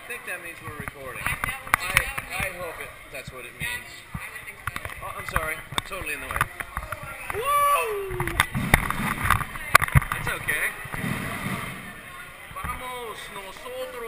think that means we're recording. I hope that's what it means. I would think so. Oh, I'm sorry. I'm totally in the way. Woo! It's okay. Vamos nosotros.